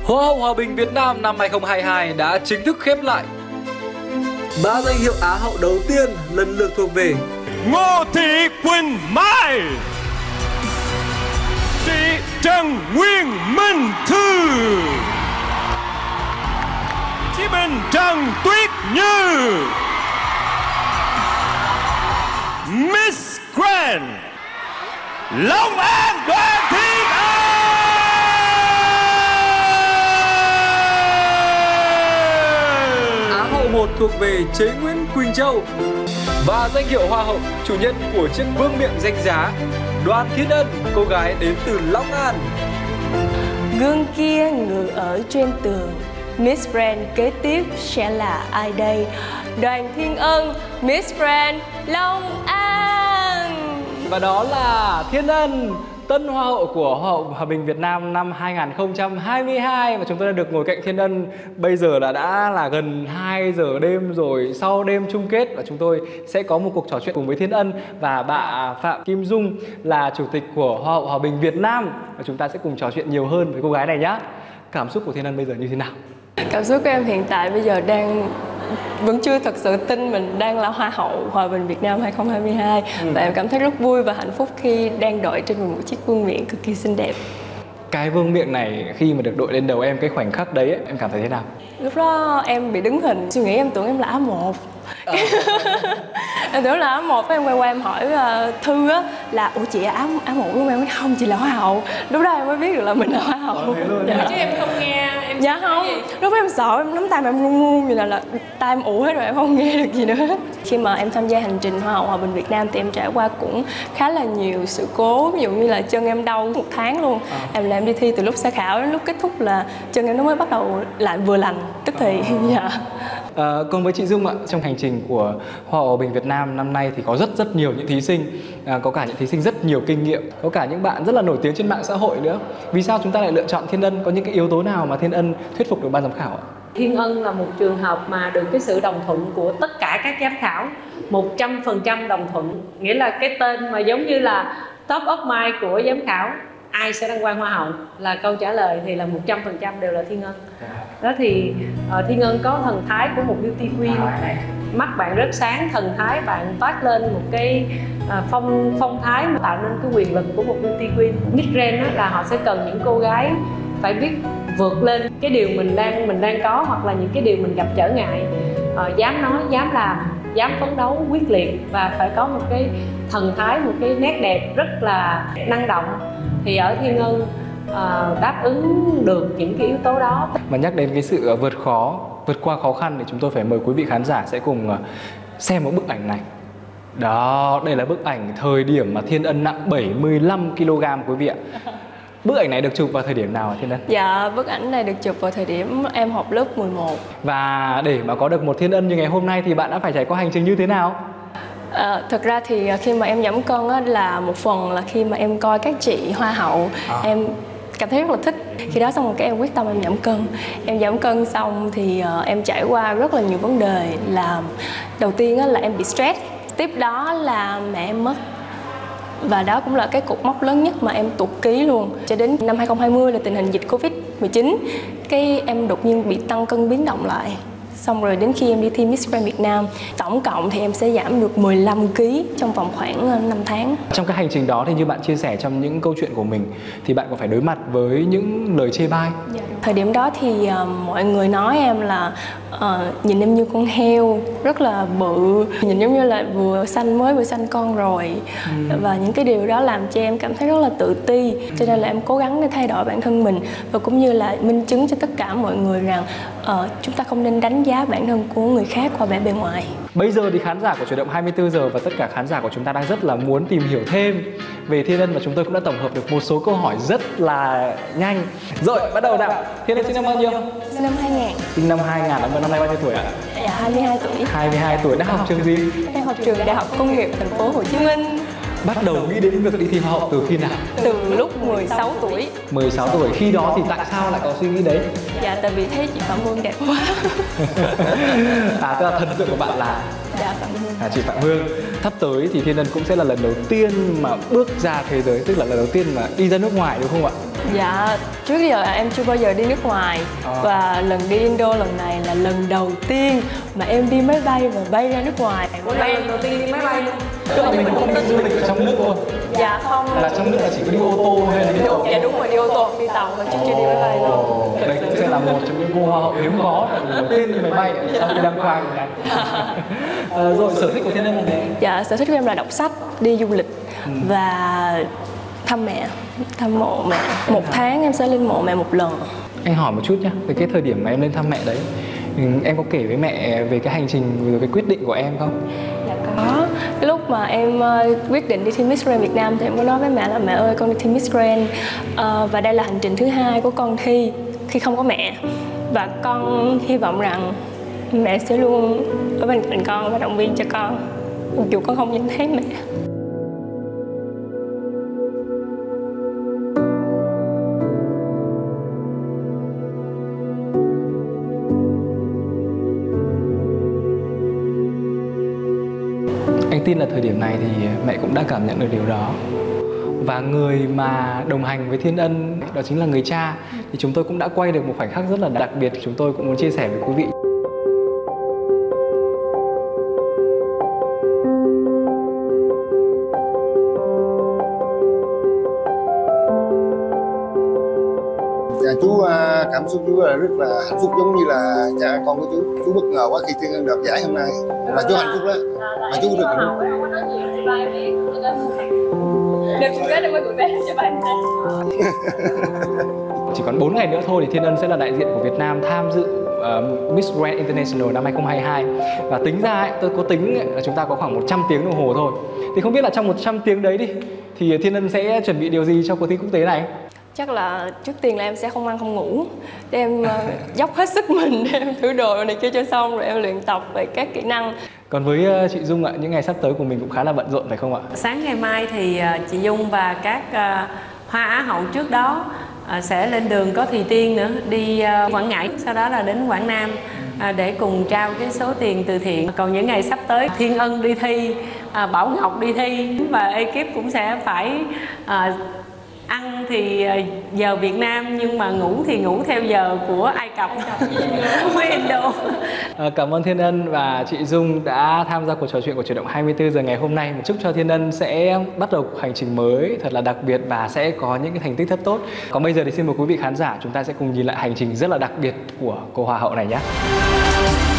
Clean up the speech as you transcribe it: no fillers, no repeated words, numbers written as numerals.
Hoa hậu Hòa bình Việt Nam năm 2022 đã chính thức khép lại. 3 danh hiệu Á hậu đầu tiên lần lượt thuộc về Ngô Thị Quỳnh Mai, chị Trần Nguyên Minh Thư, chị Bình Trần Tuyết Như, Miss Grand Long An Đoàn Thiên An. Á hậu 1 thuộc về Chế Nguyễn Quỳnh Châu và danh hiệu Hoa hậu chủ nhân của chiếc vương miện danh giá Đoàn Thiên Ân, cô gái đến từ Long An. Gương kia ngự ở trên tường, Miss Grand kế tiếp sẽ là ai đây? Đoàn Thiên Ân, Miss Grand Long An. Và đó là Thiên Ân, tân Hoa hậu của Hoa hậu Hòa bình Việt Nam năm 2022. Và chúng tôi đã được ngồi cạnh Thiên Ân bây giờ đã là gần 2 giờ đêm rồi, sau đêm chung kết. Và chúng tôi sẽ có một cuộc trò chuyện cùng với Thiên Ân và bà Phạm Kim Dung là chủ tịch của Hoa hậu Hòa bình Việt Nam. Và chúng ta sẽ cùng trò chuyện nhiều hơn với cô gái này nhé. Cảm xúc của Thiên Ân bây giờ như thế nào? Cảm xúc của em hiện tại bây giờ vẫn chưa thật sự tin mình đang là Hoa hậu Hòa bình Việt Nam 2022. Và em cảm thấy rất vui và hạnh phúc khi đang đội trên một chiếc vương miện cực kỳ xinh đẹp. Cái vương miện này khi mà được đội lên đầu em, cái khoảnh khắc đấy em cảm thấy thế nào? Lúc đó em bị đứng hình, suy nghĩ em tưởng em là A1. Em tưởng là A1, em quay qua em hỏi Thư á là ủa chị A1 đúng không? Em nói không, chị là Hoa hậu. Lúc đó em mới biết được là mình là Hoa hậu. Dạ. Chứ em không nghe em. Dạ không, lúc đó em sợ, em nắm tay mà em run vậy là tay em ủ hết rồi, em không nghe được gì nữa. Khi mà em tham gia hành trình Hoa hậu Hòa bình Việt Nam thì em trải qua cũng khá là nhiều sự cố. Ví dụ như là chân em đau 1 tháng luôn. Em đi thi từ lúc sơ khảo đến lúc kết thúc là chân em nó mới bắt đầu lại vừa lành, tức thì dạ. Còn với chị Dung ạ, trong hành trình của Hoa hậu Hòa bình Việt Nam năm nay thì có rất nhiều những thí sinh, có cả những thí sinh rất nhiều kinh nghiệm, có cả những bạn rất là nổi tiếng trên mạng xã hội nữa. Vì sao chúng ta lại lựa chọn Thiên Ân? Có những cái yếu tố nào mà Thiên Ân thuyết phục được ban giám khảo ạ? Thiên Ân là một trường hợp mà được cái sự đồng thuận của tất cả các giám khảo, 100% đồng thuận. Nghĩa là cái tên mà giống như là top of mind của giám khảo, ai sẽ đăng quang Hoa hậu là câu trả lời thì là 100% đều là Thiên Ân. Đó thì Thiên Ân có thần thái của một beauty queen, mắt bạn rất sáng, thần thái bạn toát lên một cái phong thái mà tạo nên cái quyền lực của một beauty queen. Miss Grand là họ sẽ cần những cô gái phải biết vượt lên cái điều mình đang có, hoặc là những cái điều mình gặp trở ngại, dám nói, dám làm, dám phấn đấu quyết liệt và phải có một cái thần thái, một cái nét đẹp rất là năng động. Thì ở Thiên Ân đáp ứng được những cái yếu tố đó. Mà nhắc đến cái sự vượt qua khó khăn thì chúng tôi phải mời quý vị khán giả sẽ cùng xem một bức ảnh này. Đó, đây là bức ảnh thời điểm mà Thiên Ân nặng 75 kg quý vị ạ. Bức ảnh này được chụp vào thời điểm nào hả Thiên Ân? Dạ, bức ảnh này được chụp vào thời điểm em học lớp 11. Và để mà có được một Thiên Ân như ngày hôm nay thì bạn đã phải trải qua hành trình như thế nào? Thực ra thì khi mà em giảm cân á, là một phần là khi mà em coi các chị Hoa hậu, em cảm thấy rất là thích. Khi đó xong rồi cái em quyết tâm em giảm cân. Em giảm cân xong thì em trải qua rất là nhiều vấn đề. Là đầu tiên á, là em bị stress, tiếp đó là mẹ em mất. Và đó cũng là cái cột mốc lớn nhất mà em tụt ký luôn. Cho đến năm 2020 là tình hình dịch Covid-19, cái em đột nhiên bị tăng cân biến động lại. Xong rồi đến khi em đi thi Miss Grand Việt Nam, tổng cộng thì em sẽ giảm được 15 kg trong vòng khoảng 5 tháng. Trong cái hành trình đó thì như bạn chia sẻ trong những câu chuyện của mình thì bạn có phải đối mặt với những lời chê bai. Thời điểm đó thì mọi người nói em là nhìn em như con heo, rất là bự, nhìn giống như là vừa sanh con rồi. Và những cái điều đó làm cho em cảm thấy rất là tự ti. Cho nên là em cố gắng để thay đổi bản thân mình và cũng như là minh chứng cho tất cả mọi người rằng chúng ta không nên đánh giá bản thân của người khác qua vẻ bề ngoài. Bây giờ thì khán giả của Chuyển động 24 giờ và tất cả khán giả của chúng ta đang rất là muốn tìm hiểu thêm về Thiên Ân và chúng tôi cũng đã tổng hợp được một số câu hỏi rất là nhanh. Rồi, bắt đầu nào. Thiên Ân sinh năm bao nhiêu? Sinh năm 2000. Sinh năm 2000, năm nay bao nhiêu tuổi ạ? Dạ 22 tuổi. 22 tuổi, đã học trường gì? Đang học trường Đại học Công nghiệp Thành phố Hồ Chí Minh. Bắt đầu nghĩ đến việc đi thi Hoa hậu từ khi nào? Từ lúc 16 tuổi. 16 tuổi, khi đó thì tại sao lại có suy nghĩ đấy? Dạ tại vì thấy chị Phạm Hương đẹp quá. Tức là thần tượng của bạn là Dạ Phạm Hương. chị Phạm Hương. Sắp tới thì Thiên Ân cũng sẽ là lần đầu tiên mà bước ra thế giới, tức là lần đầu tiên mà đi ra nước ngoài đúng không ạ? Dạ, trước giờ em chưa bao giờ đi nước ngoài. Và lần đi Indo lần này là lần đầu tiên mà em đi máy bay và bay ra nước ngoài. Đây lần đầu tiên đi máy bay luôn. Tức là mình không đi du lịch ở trong nước luôn. Dạ không. Là trong nước là chỉ có đi ô tô hay là đi tàu? Dạ đúng rồi, đi ô tô, đi tàu mà chứ chưa đi máy bay luôn. Đây cũng sẽ là một trong những cô hoa hậu hiếm có đầu tiên đi máy bay sau khi đăng quang. Rồi sở thích của Thiên Ân là gì? Dạ, sở thích của em là đọc sách, đi du lịch và thăm mẹ, thăm mộ mẹ. Một tháng em sẽ lên mộ mẹ một lần. Anh hỏi một chút nhé, về cái thời điểm mà em lên thăm mẹ đấy, em có kể với mẹ về cái hành trình, về cái quyết định của em không? Dạ có. Cái lúc mà em quyết định đi thi Miss Grand Việt Nam thì em có nói với mẹ là mẹ ơi, con đi thi Miss Grand và đây là hành trình thứ 2 của con thi khi không có mẹ. Và con hy vọng rằng mẹ sẽ luôn ở bên cạnh con và động viên cho con dù con không nhìn thấy mẹ. Anh tin là thời điểm này thì mẹ cũng đã cảm nhận được điều đó. Và người mà đồng hành với Thiên Ân đó chính là người cha. Thì chúng tôi cũng đã quay được một khoảnh khắc rất là đặc biệt, chúng tôi cũng muốn chia sẻ với quý vị. Chú cảm xúc chú là rất là hạnh phúc, giống như là cha con của chú bất ngờ quá khi Thiên Ân đoạt giải hôm nay, là chú hạnh phúc đó, mà chú rất hạnh phúc. Chỉ còn 4 ngày nữa thôi thì Thiên Ân sẽ là đại diện của Việt Nam tham dự Miss Grand International năm 2022. Và tính ra ấy, tôi có tính là chúng ta có khoảng 100 tiếng đồng hồ thôi. Thì không biết là trong 100 tiếng đấy đi thì Thiên Ân sẽ chuẩn bị điều gì cho cuộc thi quốc tế này? Chắc là trước tiên là em sẽ không ăn không ngủ để em dốc hết sức mình để em thử đồ này kia cho xong rồi em luyện tập về các kỹ năng. Còn với chị Dung ạ, những ngày sắp tới của mình cũng khá là bận rộn phải không ạ? Sáng ngày mai thì chị Dung và các Hoa Á hậu trước đó sẽ lên đường có Thùy Tiên nữa, đi Quảng Ngãi, sau đó là đến Quảng Nam để cùng trao cái số tiền từ thiện. Còn những ngày sắp tới Thiên Ân đi thi, Bảo Ngọc đi thi và ekip cũng sẽ phải ăn thì giờ Việt Nam nhưng mà ngủ thì ngủ theo giờ của Ai Cập với Indo. Cảm ơn Thiên Ân và chị Dung đã tham gia cuộc trò chuyện của Chuyển động 24 giờ ngày hôm nay. Chúc cho Thiên Ân sẽ bắt đầu hành trình mới thật là đặc biệt và sẽ có những cái thành tích rất tốt. Còn bây giờ thì xin mời quý vị khán giả chúng ta sẽ cùng nhìn lại hành trình rất là đặc biệt của cô Hoa hậu này nhé.